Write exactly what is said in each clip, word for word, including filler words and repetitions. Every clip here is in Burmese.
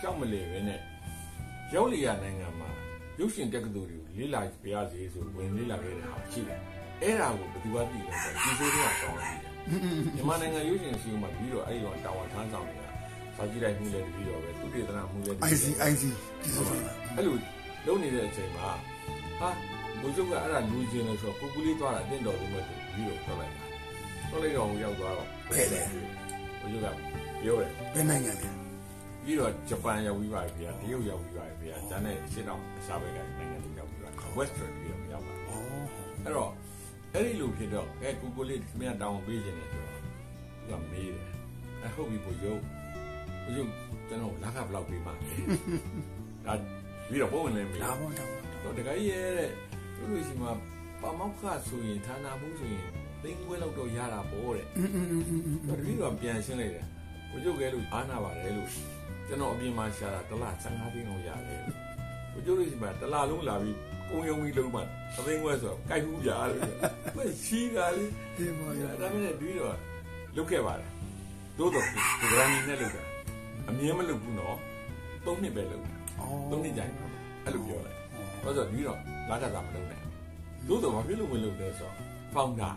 ကြောက်မလဲပဲနဲ့ရောက်လျာနိုင်ငံမှာရုပ်ရှင်တက္ကသိုလ်တွေလေးလာပြရစီဆိုဝင်လေးလာခဲ့တဲ့ဟာရှိတယ်အဲ့ဒါကိုဘယ်သူကသိလဲဆိုဒီဆိုးတွေကတောင်းတယ်မြန်မာနိုင်ငံရုပ်ရှင်ရှိမှပြီးတော့အဲ့ဒီတော့တာဝန်ထမ်းဆောင်နေတာစာကြည့်လိုက်မှုလည်းပြီးတော့ပဲသူတေသနာမှုလည်း I C I C အဲ့လိုလုပ်နေတဲ့အချိန်မှာဟာဘုချုပ်ကအဲ့ဒါလူချင်းလို့ဆိုတော့ကိုကူလေးသွားတာအတင်းတော်လို့ပဲပြီးတော့ထွက်လိုက်တာထွက်လိုက်တော့ရောက်သွားတော့ဘယ်လဲဘုချုပ်ကပြောတယ်ဘယ်နိုင်ငံလဲပြီးတော့ဂျပန်ရောက်ပြီးပါပြီဗျာတရုတ်ရောက်ပြီးပါပြီဗျာဂျာနဲ့ရှစ်တောင်အစားဘက်ကနိုင်ငံတွေရောက်ပြီးပါ Western ပြီးတော့ရောက်ပါအဲ့တော့အဲ့ဒီလိုဖြစ်တော့အဲကိုကိုလေးခင်ဗျာတောင်းပေးခြင်းနဲ့ဆိုတော့သူကမေးတယ်အဟုတ်ပြီဘုချုပ်ဘုချုပ်ကျွန်တော်လာခဘလောက်ပေးမှလဲဒါပြီးတော့ပုံဝင်နေပြီဒါပေါ့ဒါပေါ့တော့တခါကြီးရဲ့တဲ့သူတို့ရှိမှာပါမောက်ခဆိုရင်ဌာနမှုဆိုရင်သိန်းခွဲလောက်တော့ရတာပေါ့တဲ့อืมๆๆတော့ဒီတော့ပြန်ရှင်းလိုက်တယ်ဘုချုပ်ကဲလို့အားနာပါတယ်လို့ကျွန်တော်အပြင်မှာရှာတာတစ်လဆယ်ငါးသိန်းလောက်ရတယ်ဘုချုပ်လို့ရှိမှာတစ်လလုံးလာပြီးကုံယုံပြီးလုံးမှာအသိန်းခွဲဆိုတော့ကြိုက်ဘူးကြာလို့မရှိတာလေဒီမှာဒါမှလည်းပြီးတော့လုတ်ခဲ့ပါတယ်သို့တော့ဒီဂရမ်မီနဲ့လုတ်တာအမြင်မလုတ်ဘူးနော်သုံးနှစ်ပဲလုတ်တာသုံးနှစ်ကြာရင်အဲ့လိုပြောလိုက်ဘာလို့ဆိုပြီးတော့လာကြတာမလုပ်နဲ့သို့တော့ဘာဖြစ်လို့မလုပ်လဲဆိုတော့ founder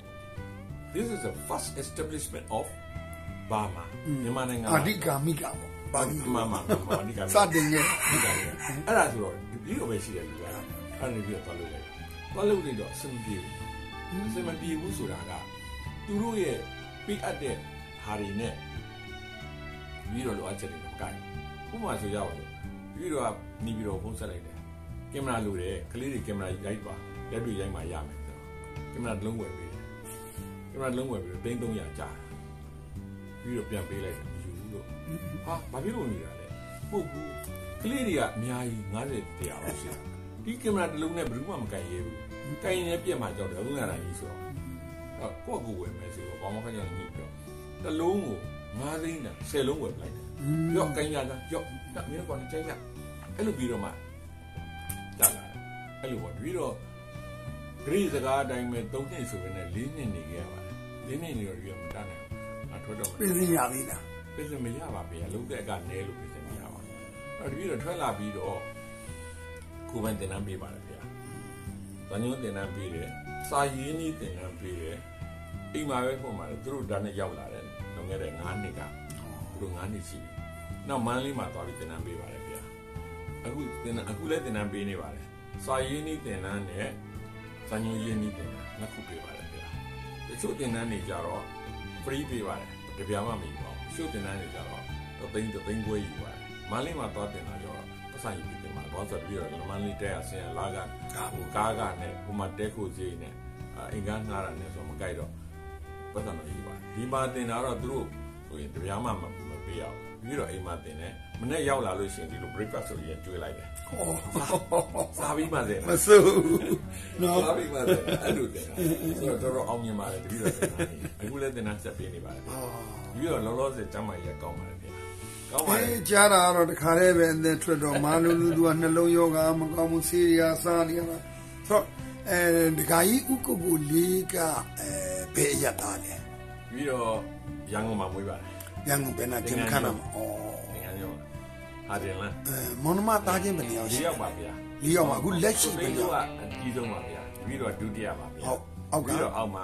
this is the first establishment of Burma မြန်မာနိုင်ငံအဓိကမိကဘာဒီမမမအဓိကစတင်ရဲ့အဲ့ဒါဆိုတော့ဒီလိုပဲရှိတယ်လူကအဲ့ဒါပြီးတော့သွားလို့လိုက်သွားလို့နေတော့အဆင်ပြေဘူးအဆင်မပြေဘူးဆိုတာကသူတို့ရဲ့ပြတ်အပ်တဲ့ဟာတွေနဲ့ပြီးတော့လိုအပ်ချက်တွေကိုကိုင်ဥပမာဆိုရအောင်ပြီးတော့နီးပြီးတော့ဖုန်းဆက်လိုက်တယ်ကင်မရာလိုတယ်ကလေးတွေကင်မရာရိုက်ပါလက်တွေရိုက်မှရမယ်ဆိုတော့ကင်မရာတစ်လုံးဝယ်ပေးတယ်ကင်မရာတစ်လုံးဝယ်ပြီးတော့သိန်းသုံးရာကြာပြီးတော့ပြန်ပေးလိုက်တယ်မယူဘူးလို့ဟာဘာဖြစ်လို့နေတာလဲဟုတ်ဘူးကလေးတွေကအများကြီးငါးဆယ်တရားလောက်ရှိတယ်ဒီကင်မရာတစ်လုံးနဲ့ဘယ်သူမှမကန်ရဲဘူးကန်ရင်လည်းပြက်မှကြောက်တယ်အခုလာတိုင်းကြီးဆိုတော့ကိုယ့်ကိုယ်ဝယ်မယ်ဆိုတော့ဘာမှခက်ကြနေပြီတစ်လုံးကိုငါးသိန်းနဲ့ဆယ်လုံးဝယ်ပလိုက်တယ်ရော့ကန်ရတာရော့ဒါမျိုးကောကြိုက်ရအဲ့လိုပြီးတော့မှကြာလာအဲ့လိုပေါ့ပြီးတော့ဂရိစကားအတိုင်းပဲသုံးနှစ်ဆိုရင်လည်းလေးနှစ်နေခဲ့ရပါတယ်လေးနှစ်နေတော့ဒီကမတတ်နိုင်ဘူးအထွက်တော့ပြင်စင်ရသေးလားပြင်စင်မရပါဗျာလုံးတဲ့ကနဲလို့ပြင်စင်မရပါဘူးအဲ့ဒီပြီးတော့ထွက်လာပြီးတော့ကိုယ်ပိုင်တင်နန်းပေးပါတယ်ဗျာတန်ညွန်းတင်နန်းပေးတယ်စာရင်းကြီးတင်နန်းပေးတယ်အိမ်မှာပဲပုံမှာသူတို့ဒါနဲ့ရောက်လာတယ်လွန်ခဲ့တဲ့ငါးနှစ်ကသူတို့ငါးနှစ်ရှိပြီနောက်မန်းလေးမှာသွားပြီးတင်နန်းပေးပါတယ်ဗျာအခုတင်နန်းအခုလည်းတင်နန်းပေးနေပါတယ်စာရင်းကြီးတင်နန်းနဲ့တန်ညွန်းရင်းကြီးတင်နန်းနှစ်ခုပေးပါတယ်ဗျာတချို့တင်နန်းတွေကြတော့ free ပေးပါတယ်တပြားမှမယူပါဘူးတချို့တင်နန်းတွေကြတော့သိန်းသိန်းခွဲယူပါတယ်မန်းလေးမှာသွားတင်တာကြတော့ပတ်စံယူပြီးတင်ပါတော့ဆိုပြီးတော့မန်းလေးတဲအဆင်းလာကဟိုကားကနဲ့ဟိုမှာတဲခိုစီနဲ့အင်္ဂါငှားတာနဲ့ဆိုမကြိုက်တော့ပတ်စံမယူပါဒီမှာတင်တာတော့သူတို့ဟိုတပြားမှမပေးရဘူးပြီးတော့အိမ်မှာတင်တယ်မနေ့ရောက်လာလို့ရှိရင်ဒီလို breakfast ဆိုရင်ကျွေးလိုက်တယ်ဟောစားပြီးမှစေမစိုးနော်စားပြီးမှစေအဲ့လိုတင်တာဆိုတော့တော်တော်အောင်မြင်ပါတယ်တပည့်တော်တင်တာအခုလည်းတင်တာဆက်ပေးနေပါတယ်ပြီးတော့လောလောဆယ်ကျမ်းမာရေးကောင်းပါတယ်ဗျာကောင်းပါတယ်ကြားတာတော့တခါတည်းပဲအသက်ထွက်တော့မာလူလူသူကနှလုံးယောဂမကောင်းမှုဆေးရစားနေရတာဆိုတော့အဲဒကာကြီးဥက္ကုလေးကအဲဘယ်ရတာလဲပြီးတော့ရန်ကုန်မှာမွေးပါတယ်ရန်ကုန်ဘယ်နာကျင်းခန်းမှာဩငါရောဟာတယ်လားအဲမောင်နှမသားချင်းဘယ်နေအောင်ရှိရောက်ပါဗျာလေးရောက်ပါအခုလက်ရှိဘယ်လိုကအကြီးဆုံးပါဗျာပြီးတော့ဒုတိယပါဗျာဟုတ်အောက်ကပြီးတော့အောက်မှာ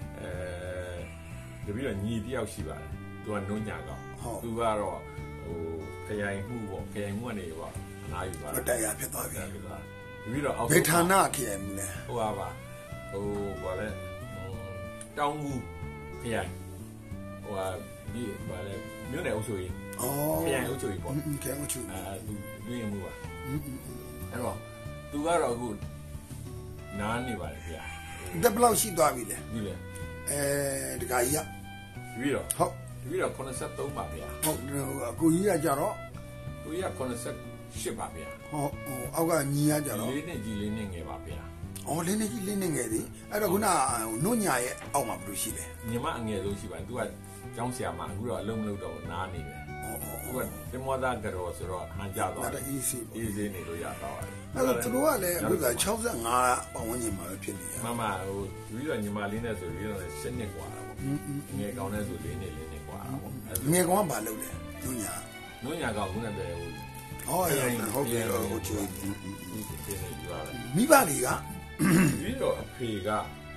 အဲပြီးတော့ညီတယောက်ရှိပါတယ်သူကနှုံးညာကောင်သူကတော့ဟိုခရိုင်မှုပေါ့ခရိုင်မှုကနေပေါ့အနားယူပါတက်ရဖြစ်သွားပြီပြီးတော့အောက်ဘေဌာနခရိုင်မှုလဲဟိုပါပါဟိုဘာလဲတောင်းမှုခရိုင်ဟိုဟာဒီဘာလဲမြို့နယ်အုပ်ချုပ်ရေးဩခရိုင်အုပ်ချုပ်ရေးပေါ့ခရိုင်အုပ်ချုပ်ရေးအဲသူတွင်းမှုပါအဲ့တော့သူကတော့အခုနားနေပါတယ်ဗျာတက်ဘလောက်ရှိသွားပြီလဲပြီလေအဲဒကာကြီးကပြီးတော့ဟုတ်ပြီးတော့83ပါဗျာဟုတ်အကိုကြီးကကြတော့ကိုကြီးက88ပါဗျာဟုတ်ဟိုအောက်ကညီကကြတော့လေးနှစ်ကြီးလေးနှစ်ငယ်ပါဗျာအော်လေးနှစ်ကြီးလေးနှစ်ငယ်သည်အဲ့တော့ခုနနှုတ်ညာရဲ့အောက်မှာဘယ်လိုရှိလဲညီမအငယ်ဆုံးရှိပါတယ်သူကကျောင်းဆရာမအခုတော့အလုံးမလုပ်တော့နားနေတယ်သူကတင်မောသားကြော်ဆိုတော့ဟန်ကြသွားတယ်အေးစီအေးစီနေလို့ရတော့တယ်အဲ့တော့သူတို့ကလည်းအခုက65ပတ်ဝန်းကျင်မှာပဲဖြစ်နေတယ်မမဟိုပြီးတော့ညီမလေးနဲ့ဆိုပြီးတော့၈နှစ်กว่าတာပေါ့ငယ်ကောင်းတဲ့ဆို၄နှစ်၄နှစ်กว่าတာပေါ့ငယ်ကောင်ကဘာလုပ်လဲညညာငနိုးညာကောင်ခုနပြောဟိုဟောဟုတ်ကဲ့ဟုတ်ချေမိဘတွေကပြီးတော့အဖေက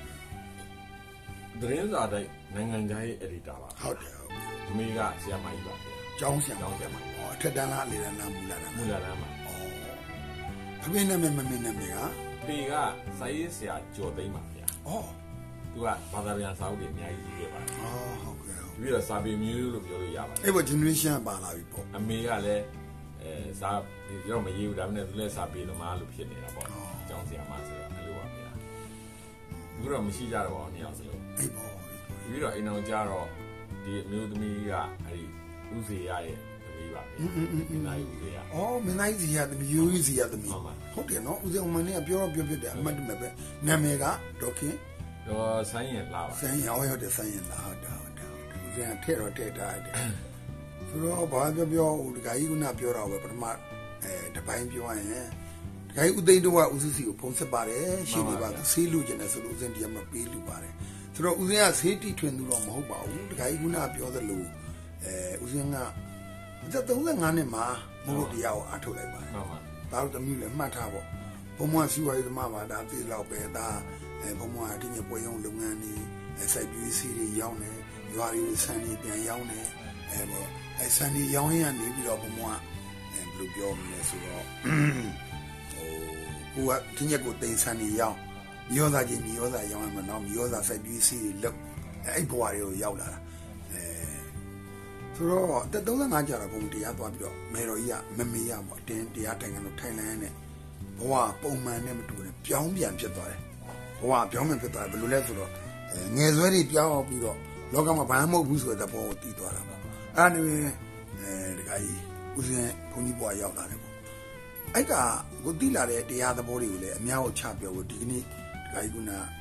သတင်းစာတိုင်းနိုင်ငံခြားရေးအက်ဒီတာပါဟုတ်တယ်ဟုတ်အမေကဆရာမကြီးပါကျောင်းဆရာကျောင်းဆရာမဟောအထက်တန်းလားလေတန်းလားမူလာလားမူလာလားမှာဩအဖေနဲ့မမမင်းနဲ့မေကဖေကစာရေးဆရာကျော်သိမ်းပါဗျာဩသူကဘာသာပြန်စာအုပ်တွေအများကြီးရေးခဲ့ပါတယ်ဩဟုတ်ကဲ့ပြီးတော့စာပေမျိုးလို့ပြောလို့ရပါတယ်အဲ့ပေါ် generation ပါလာပြီပေါ့အမေကလည်းအဲစာဒီတော့မရေးဘူးဒါပေမဲ့သူလည်းစာပေသမားလို့ဖြစ်နေတာပေါ့ကျောင်းဆရာမဆိုတော့အဲ့လိုပါဗျာအခုတော့မရှိကြတော့ပါဘူးနှစ်ယောက်စလုံးအဲ့ပေါ့ပြီးတော့အိမ်အောင်ကြတော့ဒီအမျိုးသမီးကအဲ့ဒီဥစေရရဲ့သမီးပါဗျာမင်းသားဥစေရဩမင်းသားစီရသမီးယူစီရသမီးဟုတ်တယ်နော်ဥစေအောင်မင်းကပြောတော့ပြောပြတယ်အမှတ်တမဲ့ပဲနာမည်ကဒေါခင်ဒေါ်ဆိုင်းရင်လာပါဆိုင်းရောဟုတ်တယ်ဆိုင်းရင်လာဟုတ်တယ်ဟုတ်တယ်ဥစေထည့်တော့ထည့်ထားတယ်ဆိုတော့ဘာပြောပြောဟိုဒီကကြီးကပြောတော့ပဲပထမအဲတပိုင်းပြောရရင်ဒီကကြီးဦးသိန်းတို့ကဦးစုစီကိုဖုံးဆက်ပါတယ်ရှင်းနေပါဆေးလူကျင်တယ်ဆိုလို့ဦးစင်းတရားမပေးလူပါတယ်ဆိုတော့ဦးစင်းကဆေးတီထွင်သူတော့မဟုတ်ပါဘူးဒီကကြီးကပြောသလိုအဲဦးစင်းကသုံးငါးနှစ်မှာမဟုတ်တရားကိုအထုတ်လိုက်ပါတယ်ဟုတ်ပါဒါတော့တမျိုးလည်းမှတ်ထားပေါ့ဘုံမစီဝါရေးသမားပါဒါသိလောက်ပဲဒါအဲဘုံမအတင်းကျပွဲရုံလုပ်ငန်းတွေစိုက်ပျိုးစီးတွေရောင်းတယ်ရွာတွေဆန်တွေပြန်ရောင်းတယ်အဲပေါ့အဲဆန်တွေရောင်းရင်းကနေပြီးတော့ဘုံမအဲဘယ်လိုပြောမလဲဆိုတော့ဟိုကိုကတင်းကျကိုတိန်ဆန်တွေရောင်းမြေဩဇာချင်းမြေဩဇာရောင်းရမှာနော်မြေဩဇာစိုက်ပျိုးစီးတွေလုပ်အဲ့ဘွားတွေကိုရောက်လာတာအဲဆိုတော့တက်သုံးငါးကြာတော့ဘုံတရားသွားပြီးတော့မေတော်ကြီးကမမေရပေါ့တင်းတရားတိုင်ကန်လို့ထိုင်လန်းနဲ့ဘဝပုံမှန်နဲ့မတူနဲ့ပြောင်းပြန်ဖြစ်သွားတယ်ဘဝပြောင်းပြန်ဖြစ်သွားတယ်ဘယ်လိုလဲဆိုတော့ငယ်ဆွဲတွေပြောင်းပြီးတော့လောကမှာဘာမှမဟုတ်ဘူးဆိုတဲ့ဘောကိုတည်သွားတာပေါ့အဲ့ဒါနဲ့အဲဒီကကြီးဦးစင်းဘုန်းကြီးဘွားရောက်လာတယ်ပေါ့အဲ့ကကိုတည်လာတဲ့တရားသဘောတွေကိုလည်းအများကိုချပြောဖို့ဒီကနေ့ဒီကကြီးက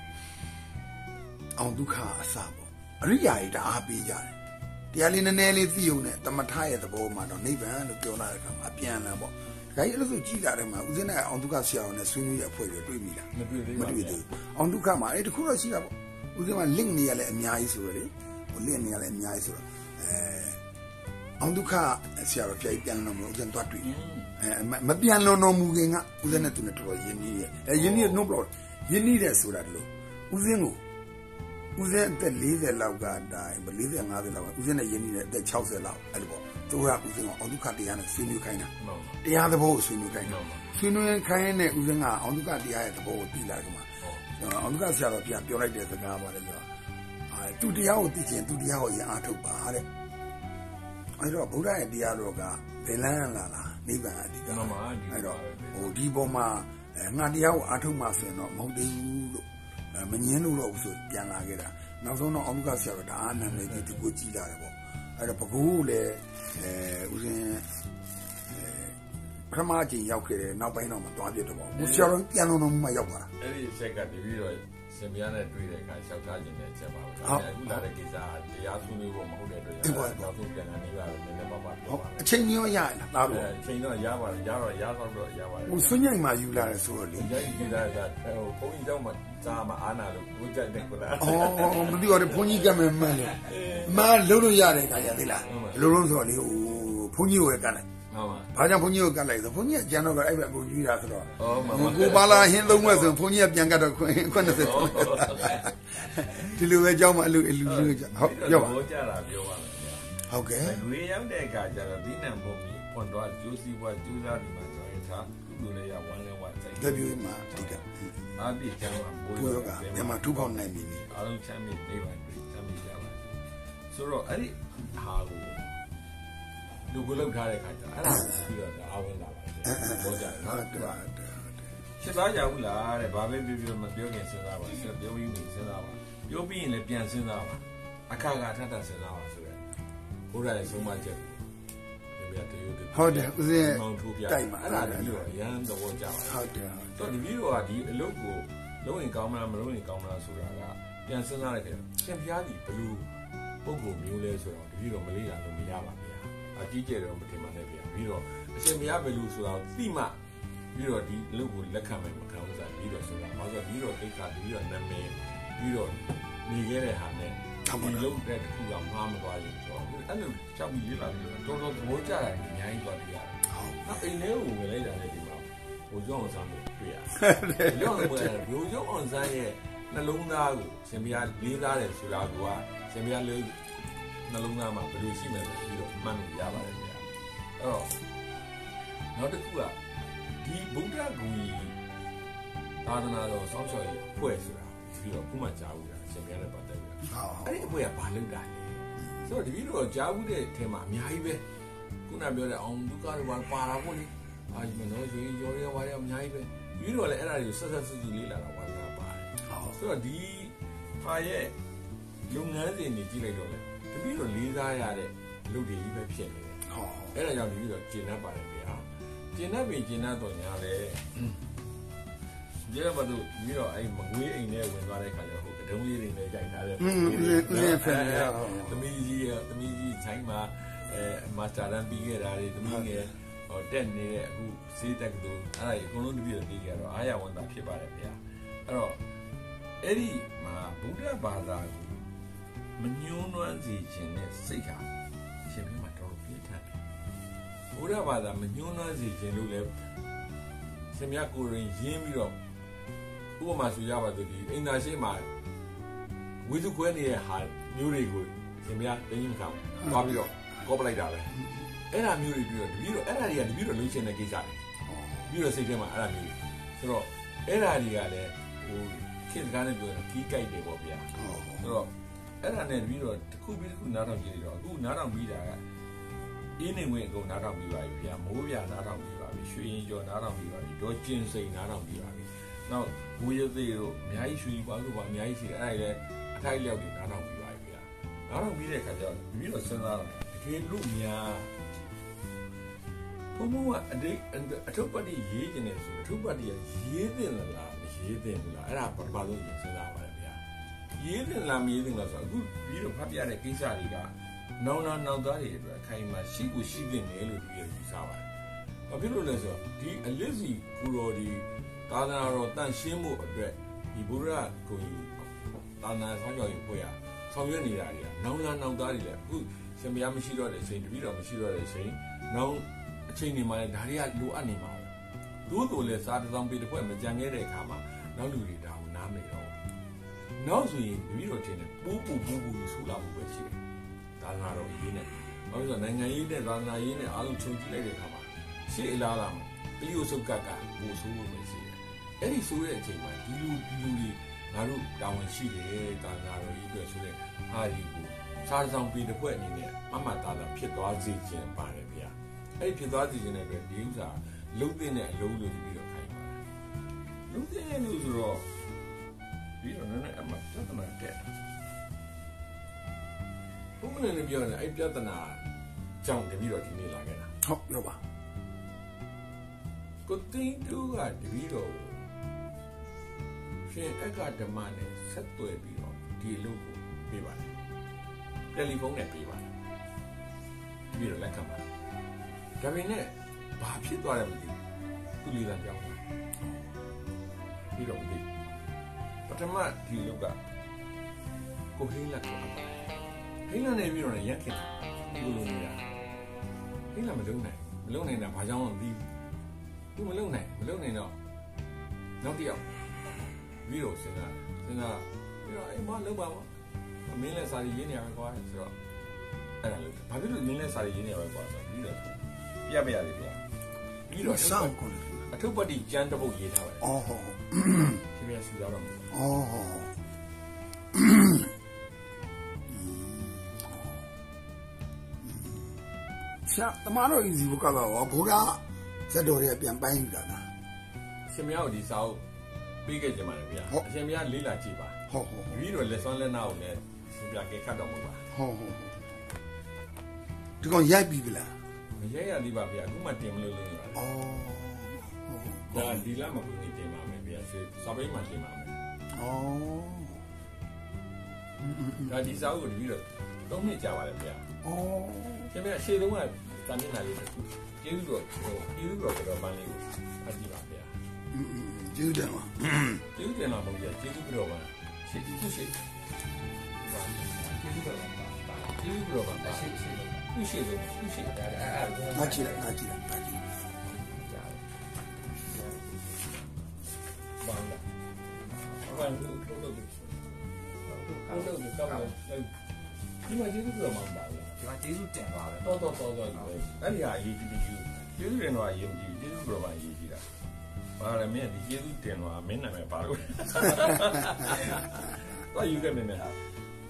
အောင်ဒုက္ခအစပေါ့အရိယာကြီးတအားပေးကြတယ်တရားလေးနည်းနည်းလေးသိုံနဲ့တမထရဲ့သဘောမှာတော့နိဗ္ဗာန်လို့ပြောလာတဲ့အခါမှာအပြန်လာပေါ့ဒါကြီးအဲ့လိုဆိုကြည်လာတယ်မှာဦးစင်းနဲ့အောင်ဒုက္ခဆရာအောင်နဲ့ဆွေးနွေးရအဖွဲ့တွေတွေ့ပြီလားမတွေ့သေးဘူးမတွေ့သေးဘူးအောင်ဒုက္ခမှာအဲ့တခုတော့ရှိတာပေါ့ဦးစင်းက link နေရလဲအများကြီးဆိုတော့လေဟို link နေရလဲအများကြီးဆိုတော့အဲအောင်ဒုက္ခဆရာတော်ပြိုင်ပြန်လို့မလို့ဦးစင်းတွားတွေ့အဲမပြန်လို့တော့မူခင်ကဦးစင်းနဲ့သူနဲ့တော်တော်ရင်းနှီးရဲ့အဲရင်းနှီး no problem ရင်းနှီးတယ်ဆိုတာလို့ဦးစင်းကိုဦးစင်းအသက်လေးဆယ်လောက်ကတိုင်းလေးဆယ်ငါးဆယ်လောက်ကဦးစင်းနဲ့ရင်းနှီးတဲ့အသက်ခြောက်ဆယ်လောက်အဲ့လိုပေါ့သူကဦးစင်းကအောင်ဒုက္ခတရားနဲ့ဆွေးနွေးခိုင်းတာတရားသဘောကိုဆွေးနွေးခိုင်းတာဆွေးနွေးခိုင်းတဲ့ဦးစင်းကအောင်ဒုက္ခတရားရဲ့သဘောကိုသိလာကြမှာအောင်ဒုက္ခဆရာတော်ပြန်ပြောလိုက်တဲ့စကားပါတယ်ဆိုတော့အဲသူတရားကိုသိချင်သူတရားကိုရအားထုတ်ပါတဲ့အဲ့တော့ဗုဒ္ဓရဲ့တရားတော်ကဘယ်လန်းလာလားနိဗ္ဗာန်အဓိကအဲ့တော့ဟိုဒီပေါ်မှာငါတရားကိုအားထုတ်မှဆိုရင်တော့မဟုတ်သေးဘူးလို့မငင်းလို့တော့ဆိုပြန်လာခဲ့တာနောက်ဆုံးတော့အောင်ဒုက္ခဆရာတော်ဒါအာနန္ဒကြီးဒီကိုကြည်လာတယ်ပေါ့အဲ့တော့ဘကူလည်းအဲဦးစင်းပထမအချိန်ရောက်ခဲ့တယ်နောက်ပိုင်းတော့မသွားပြတော့ပါဘူးဆရာတော်ပြန်လို့တော့မှရောက်သွားတာအဲ့ဒီဆက်ကတပြီးတော့စင်ပြားနဲ့တွေ့တဲ့အခါလျှောက်ထားခြင်းနဲ့ချက်ပါဘူးအခုလာတဲ့ကိစ္စတရားဆွေးနွေးဖို့မဟုတ်တဲ့အတွက်နောက်ဆုံးပြန်လာနေပါတော့နည်းနည်းပါးပါပြောပါအချိန်မျိုးရရလားဒါလို့အချိန်တော့ရပါတယ်ရတော့ရတော့တော့ရပါတယ်ဟိုဆွညိုင်မှာယူလာတယ်ဆိုတော့လေရိုက်ယူလာတာဟိုဘုန်းကြီးတော့မှစာမအားနာလို့ကိုကြိုက်တယ်ကွာအော်မသိပါဘူးဘုန်းကြီးကမှမှန်တယ်မလုံးလို့ရတယ်ခါကြသေးလားလုံးလုံးဆိုတော့လေဟိုဘုန်းကြီးကိုကတ်လိုက်ဘာကြောင့်ဘုန်းကြီးကိုကတ်လိုက်ဆိုဘုန်းကြီးကကျန်တော့အဲ့ဘက်ကိုယူတာဆိုတော့ကိုပါလာဟင်းသုံးမဲ့ဆိုဘုန်းကြီးကပြန်ကတ်တော့ခွန်းနှစ်ဆက်ဒီလိုပဲကြောင်းမအလူအလူလူကြဟုတ်ပြောပါဘောကြတာပြောပါမယ်ဟုတ်ကဲ့လူရောက်တဲ့အခါကျတော့ဒီနံဘုံကြီးဖွင့်တော့ကျိုးစီးပွားကျူးစားဒီမှာဆိုရင်သာလူတွေရဝမ်းလဲဝစိတ်တပြူမှာတိကအားပြကျမ်းမှာဘိုးရောကမြန်မာထူပေါင်းနိုင်ပြီအားလုံးချမ်းမြေနေပါပြီချမ်းမြေကြပါဆိုတော့အဲ့ဒီဟာကိုလူကိုလောက်ထားတဲ့ခါကျအဲ့ဒါပြီးတော့အားဝင်လာပါတယ်ဘောကြတယ်နော်ဟုတ်တယ်ရှင်းသားကြဘူးလားတဲ့ဘာပဲပြောပြောမပြောခင်စဉ်းစားပါဆက်ပြောပြီးနေစဉ်းစားပါပြောပြီးရင်လည်းပြန်စဉ်းစားပါအခါကထပ်ထပ်စဉ်းစားပါဆိုရဲဘုရားရဲ့ဆုံးမချက်ဒီပြတရုပ်ဟုတ်တယ်ဦးဇင်းမောင်ထိုးပြတိုက်မှာအဲ့ဒါလည်းပြောရမ်းသဘောကျပါဟုတ်တယ်တော့ဒီဗီဒီယိုကဒီအလုပ်ကိုလုံးရင်ကောင်းမလားမလုံးရင်ကောင်းမလားဆိုတာကပြန်စဉ်းစားလိုက်တယ်ရှင်ဖျားဒီဘလူးပုံပုံမျိုးလဲဆိုတော့ဒီဗီဒီယိုမလေးလာလို့မရပါဘူးအကြီးကျယ်တော့မထင်ပါနဲ့ဗျာပြီးတော့အရှင်မရဘယ်လိုဆိုတော့သိမှပြီးတော့ဒီအလုပ်ကိုလက်ခံမယ်မခံဘူးဆိုတာပြီးတော့ဆိုတာဘာလို့ပြီးတော့ကိစ္စပြီးတော့နာမည်ပြီးတော့နေခဲ့တဲ့ဟာနဲ့ဒီလုံးတဲ့တစ်ခုကမှားမသွားရင်ဆိုတော့အဲ့လိုချောက်ပြီးလေးလာပြီးတော့တော်တော်သဘောကျတာအများကြီးသွားပြီးရတယ်ဟုတ်နောက်အိမ်ထဲကိုဝင်လိုက်တာလည်းဒီမှာဘိုးကျောင်းအောင်ဆန်းကိုတွေ့ရတယ်ဘိုးကျောင်းအောင်ဘိုးကျောင်းအောင်ဆန်းရဲ့နှလုံးသားကိုရှင်ဘုရားလေးစားတယ်ဆိုတာကရှင်ဘုရားလေးနှလုံးသားမှာဘယ်လိုရှိမှလဲပြီးတော့မှတ်လို့ရပါတယ်ဗျာအဲ့တော့နောက်တစ်ခုကဒီဗုဒ္ဓဂုံကြီးသာသနာတော်စောင့်ရှောက်ရေးအဖွဲ့ဆိုတာပြီးတော့ခုမှကြားဘူးလားရှင်ဘုရားနဲ့ပတ်သက်ပြီးတော့အဲ့ဒီအဖွဲ့ကဘာလုပ်တာလဲဆိုတော့တပည့်တော်ကြားဘူးတဲ့အထက်မှာအများကြီးပဲခုနပြောတဲ့အောင်ဒုက္ခတွေပါပါတာပေါ့လေအာဒီမနော်ရွှေရောရဲဝါရဲအများကြီးပဲတပည့်တော်လည်းအဲ့ဒါတွေကိုဆက်ဆက်စုစုလေးလာတာဝါသနာပါတယ်ဆိုတော့ဒီဟာရဲ့လုပ်ငန်းစဉ်တွေကြည့်လိုက်တော့လေတပည့်တော်လေးစားရတဲ့လုပ်တွေကြီးပဲဖြစ်နေတယ်ဟုတ်အဲ့ဒါကြောင့်တပည့်တော်ကျင့်တတ်ပါတယ်ဗျာကျင့်တတ်ပြီကျင့်တတ်တော့ညာလေဒီကဘာလို့ပြီးတော့အဲ့မငွေအိမ်ထဲဝင်သွားတဲ့ခါကျတော့ဟိုကဒုံးလေးတွေနဲ့ကြိုက်ထားတယ်။อืมလေးဖက်ရ။သမီးကြီးသမီးကြီးဆိုင်မှာအဲမာစတာရန်ပြီးခဲ့တာတွေသမီးငယ်ဟိုတက်နေတဲ့အခုစေးတက်ကတူအဲ့ဒါအကုန်လုံးတပြည့်ပြီးကြတော့အာရဝန်တာဖြစ်ပါတယ်ဗျာ။အဲ့တော့အဲ့ဒီမှာဗုဒ္ဓဘာသာကိုမညှိုးနွမ်းစေခြင်းနဲ့စိတ်ဟာရှင်ပြမှာတော်တော်ပြည့်ထန်တယ်။ဗုဒ္ဓဘာသာမညှိုးနွမ်းစေခြင်းလို့လည်းရှင်မြတ်ကိုရင်ရင်းပြီးတော့ဥပမာဆိုရပါသေးတယ်အင်တာရှိမှာဝိသုခွဲနေတဲ့ဟာမျိုးတွေကိုရှင်ဗျာတင်းရင်ခံသွားပြီးတော့ကောပလိုက်တာပဲအဲ့ဒါမျိုးတွေပြီးတော့တပြီးတော့အဲ့ဒါတွေကတပြီးတော့လုံးချင်တဲ့ကိစ္စတွေပြီးတော့စိတ်ထဲမှာအဲ့ဒါမျိုးဆိုတော့အဲ့ဒါတွေကလည်းဟိုခေတ်ကားနဲ့ပြောရင်ကြီးကြိုက်တယ်ပေါ့ဗျာဆိုတော့အဲ့ဒါနဲ့တပြီးတော့တစ်ခုပြီးတစ်ခုနားထောင်ကြည့်တော့အခုနားထောင်ပြီးတာကအင်းနေဝင်အကုန်နားထောင်ပြီးပါပြီဗျာမိုးပြနားထောင်ပြီးပါပြီရွှေရင်ကျော်နားထောင်ပြီးပါပြီဒေါ်ကျင်စိန်နားထောင်ပြီးပါပြီနောက်ဘူရသေးတို့အများကြီးရွှေပွားလို့ပါအများကြီးရှိတယ်အဲ့ဒါလည်းအထိုက်လျောက်တွေနားထောင်ပြီးပါပြီဗျာနားထောင်ပြီးတဲ့အခါကျတော့ပြီးတော့စဉ်းစားတော့တကယ်လို့များဘုံဘုံကအတိတ်အထုပ်ပတ်တိရေးနေတယ်ဆိုအထုပ်ပတ်တိရေးတင်လားမရေးတင်ဘူးလားအဲ့ဒါပထမဆုံးစဉ်းစားပါလေဗျာရေးတင်လားမရေးတင်လားဆိုအခုပြီးတော့ဖတ်ပြတဲ့ကိစ္စတွေကနောင်နာနောက်သားတွေအတွက်အခိုင်အမာရှိကိုရှိတင်တယ်လို့ဒီလိုယူဆပါတယ်ဘာဖြစ်လို့လဲဆိုတော့ဒီအလစ်စီကိုတော်ဒီသာသနာတော်တန်ရှင်းမှုအတွက်ဒီဘုရားကိုသာသနာဆောင်ရွက်ရေးဖွဲ့ရဆောင်ရွက်နေတာတွေကနောင်လာနောက်သားတွေလည်းအခုရှင်မယားမရှိတော့တဲ့အချိန်တပည့်တော်မရှိတော့တဲ့အချိန်နောက်အချိန်တွေမှာလည်းဒါတွေကလိုအပ်နေမှာပဲသို့တော်လည်းစာတစောင်းပေးတစ်ဖွဲ့မကြံခဲ့တဲ့အခါမှာနောက်လူတွေဒါကိုနားမလည်တော့နောက်ဆိုရင်တပည့်တော်ချင်းနဲ့ပိုးပူပူပူဆူလာမှုပဲရှိတယ်သာသနာတော်ရေးနဲ့ဘာလို့ဆိုနိုင်ငံရေးနဲ့သာသနာရေးနဲ့အားလုံးချုပ်ကြည့်လိုက်တဲ့အခါမှာရှေ့အလားလာမှာပြီးရုပ်စုပ်ကကပို့ဆိုးလို့ပဲရှိတယ်အဲ့ဒီဆိုတဲ့အချိန်မှာဒီလူဒီလူတွေငါတို့တာဝန်ရှိတယ်သာသနာတော်ကြီးအတွက်ဆိုတဲ့ဟာဒီကိုစားဆောင်ပြီးတစ်ခွက်အနေနဲ့အမှတ်သားတာဖြစ်သွားစေခြင်းပါတယ်ဗျာအဲ့ဒီဖြစ်သွားစေခြင်းတဲ့အတွက်ဒီဥစ္စာလုံးသိတဲ့အလုံးလို့ပြီးတော့ခိုင်းပါတယ်လုံးသိတဲ့လို့ဆိုတော့ပြီးတော့လည်းအမှတ်ပြဿနာတက်ဘုမနဲ့ပြောရင်အဲ့ပြဿနာကြောင့်တပြီးတော့ဒီနေ့လာခဲ့တာဟုတ်လို့ပါကိုတင်တူကတပြီးတော့ရှင်အက္ခဓမ္မနဲ့ဆက်သွယ်ပြီးတော့ဒီလူကိုပေးပါတယ်တယ်လီဖုန်းနဲ့ပေးပါတယ်ပြီးတော့လက်ခံပါတယ်ဒါပေမဲ့ဘာဖြစ်သွားတယ်မသိဘူးသူလေးကကြောင်းတယ်ပြီးတော့မသိပထမဒီလူကကိုဟင်းလက်ကိုဟင်းလက်နေပြီးတော့ရက်ခင်ဒီလိုနေတာဟင်းလက်မလုံးနိုင်မလုံးနိုင်တာဘာကြောင့်လဲမသိဘူးသူမလုံနိုင်မလုံနိုင်တော့နောက်တစ်ယောက်ပြီးတော့စဉ်းစားစဉ်းစားပြီးတော့အိမ်မလုံပါဘောမင်းလည်းစာရီရင်းနေရကွာဆိုတော့အဲ့ဒါလို့ဘာဖြစ်လို့မင်းလည်းစာရီရင်းနေရကွာဆိုပြီးတော့ပြပြရတယ်ဗျာပြီးတော့စောင့်ကုန်အထုပ်ပတ်တိကျန်းတစ်ပုတ်ရေးထားပါတယ်အော်ဟုတ်ဒီပြဆူတော့မှာအော်ဟုတ်ရှာတမတော်ဤစီဘကတော့ဘုရားဇက်တော်တွေကပြန်ပိုင်းယူတာလားအရှင်မယားကိုဒီစာအုပ်ပေးခဲ့ကြပါလေဗျာအရှင်မယားလေးလာကြည့်ပါဟုတ်ဟုတ်ပြီးတော့လက်စွမ်းလက်နာကိုလည်းရှင်ပြကဲခတ်တော်မှာပါဟုတ်ဟုတ်ဒီကောင်ရိုက်ပြီလားမရိုက်ရသေးပါဗျာအခုမှတင်မလို့လို့နေတာအော်ဒါဒီလာမကူနေတင်ပါမယ်ဗျာစာပေမှာတင်ပါမယ်အော်ဒါဒီစာအုပ်ကိုပြီးတော့သုံးနှစ်ကြာပါလေဗျာအော်ရှင်မယားရှေ့တုန်းကစာမျက်နှာလေးတစ်ခုကျေးဇူးတော်ကျေးဇူးတော်ကတော့ပန်းလေးကိုဖတ်ကြည့်ပါဗျာကျေးဇူးတင်ပါကျေးဇူးတင်ပါဘုရားကျေးဇူးတော်ပါရှေ့ဒီရှေ့ကျေးဇူးတော်ပါပါရှိရှိသူရှိလို့သူရှိတယ်အဲ့အဲ့ငါကြည့်လိုက်ငါကြည့်လိုက်ငါကြည့်လိုက်ဘာလဲဘာလို့လို့လို့လို့လို့ကောင်းတယ်ဒီမှာကျေးဇူးတော်မှာပါလေဒီမှာကျေးဇူးတင်ပါပဲတော်တော်တော်တော်အဲ့ဒီဟာအရေးကြီးတယ်ကျေးဇူးတင်တော့အရေးကြီးကျေးဇူးတော်မှာအရေးကြီးတာဘာလဲမင်းဒီကျေးဇူးတင်တော့မင်းနာမည်ပါလို့ဘာယူခဲ့မင်းနဲ့ဟာ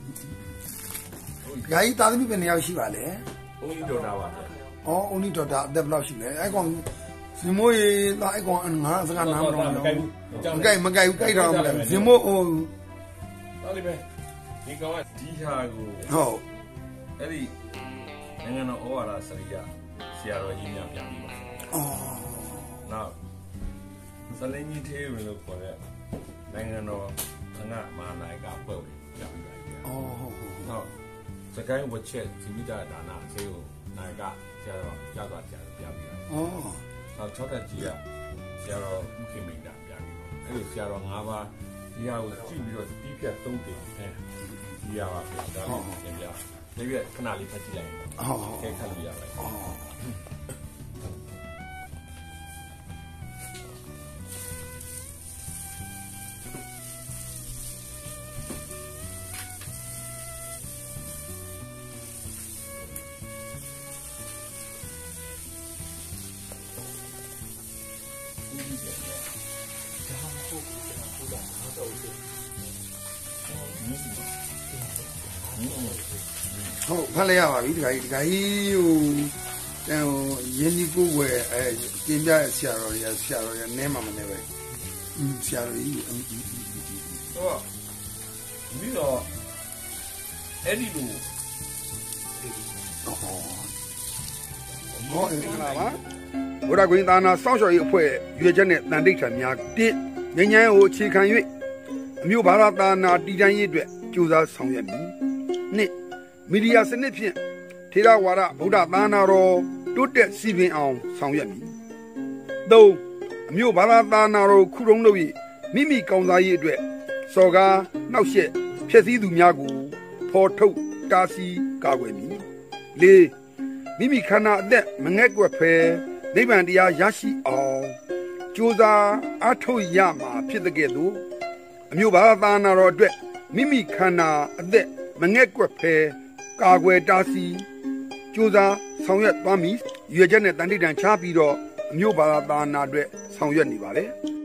ဂိုင်းသားသမီးပဲနေရာရှိပါလေအုံးကြီးဒေါက်တာပါဩအုံးကြီးဒေါက်တာအသက်ဘယ်လောက်ရှိလဲအဲ့ကောင်ဇင်မိုးရေသားအဲ့ကောင်ငါစကားနားမလို့မကြိုက်မကြိုက်ဘူးကြိုက်တော့မလဲဇင်မိုးဟိုတော်လေးပဲဒီကောင်ကဒီဟာကိုဟုတ်အဲ့ဒီနိုင်ငံတော်ဩဝါဒစရိယဆရာတော်ကြီးများပြန်ပြီးပါဩနောက်စလင်းကြီးသေးဝင်လို့ခေါ်တဲ့နိုင်ငံတော်ခဏမဟာနာယကဖွဲ့ဝင်ပြန်ပြီးပါဩဟုတ်ဟုတ်ဟုတ်စကိုင်းဝချက်ဇီဝိတဒါနဆေးကိုနာယကဆရာတော်ရောက်သွားကြတယ်ပြန်ပြီးပါဩနောက်၆တက်ကြီးကဆရာတော်ဥက္ကမိန်တာပြန်ပြီးပါအဲ့ဒီဆရာတော်၅ပါးဒီဟာကိုကြည့်ပြီးတော့တီးဖြတ်သုံးတင်အဲဒီဟာပါပြန်ဒါပြန်ပြန်ဒီပြခဏလေးဖတ်ကြည့်လိုက်ဟုတ်ကဲခက်လို့ရပါတယ်ဟုတ်ဖတ်လိုက်ရပါပြီဒီကကြီးဒီကကြီးဟိုတန်ဟိုရင်းဒီကိုွယ်အဲတင်ပြဆရာတော်ကြီးဆရာတော်ကြီးနဲမှမနေပဲอืมဆရာတော်ကြီးဟုတ်ပြီးတော့အဲ့ဒီလိုဟောဟုတ်ကဲ့ပါဘုရားကွင်းသာနာစောင့်ရှောက်ရေးအဖွဲ့ရွေချက်နဲ့တန်တိတ်ထံများတစ်ငញ្ញမ်းကိုအခြေခံ၍အမျိုးဘာသာသာနာတည်တံ့ရေးအတွက်ကြိုးစားဆောင်ရွက်မည်နှစ်မီဒီယာစနစ်ဖြင့်ထေရဝါဒဗုဒ္ဓသာနာတော်တိုးတက်စီပင်အောင်ဆောင်ရွက်မည်သုံးအမျိုးဘာသာသာနာတော်ခုတုံးလို့၏မိမိကောင်းစားရေးအတွက်စော်ကားနှောက်ယှက်ဖျက်ဆီးသူများကိုဖော်ထုတ်တားဆီးကာကွယ်မည်လေးမိမိခန္ဓာအသက်မငဲ့ကွက်ဖဲနိဗ္ဗာန်တရားရရှိအောင်ကြိုးစားအားထုတ်ရမှာဖြစ်တဲ့ကဲ့သို့အမျိုးဘာသာသာနာတော်အတွက်မိမိခန္ဓာအသက်မငဲ့ကွက်ဖဲကာကွယ်တားဆီးကြိုးစားဆောင်ရွက်သွားမည်ရွေချက်နဲ့တန်တိတန်ချပြီးတော့အမျိုးဘာသာသာနာအတွက်ဆောင်ရွက်နေပါလေ